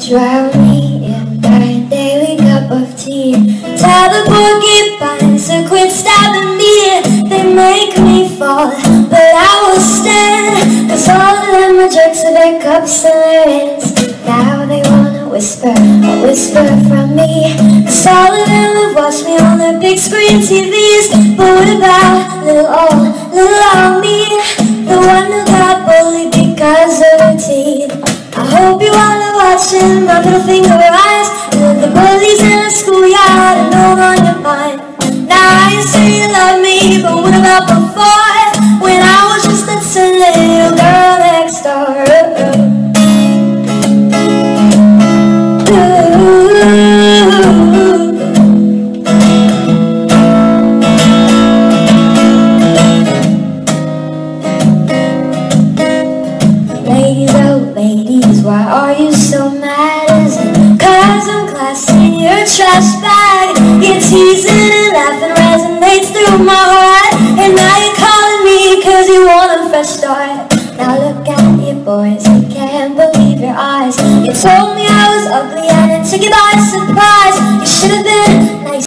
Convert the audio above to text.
drown me in my daily cup of tea. Tell the porcupines to quit stabbing me. They make me fall, but I will stand, 'cause all of them are jerks with their cups in their hands. Now they wanna whisper, a whisper from me, 'cause all of them have watched me on their big screen TVs. But what about little old me, the one who got bullied because of her teeth? I hope you all are watching my middle finger rise, and the bullies in the schoolyard are no on your mind. Now you say you love me, but what about before, when I was just a silly little girl next door? Ladies, oh ladies, why are you so mad? Is it 'cause I'm classy in your trash bag? Your teasing and laughing resonates through my heart, and now you're calling me 'cause you want a fresh start. Now look at you boys, you can't believe your eyes. You told me I was ugly and it took you by surprise. You should have been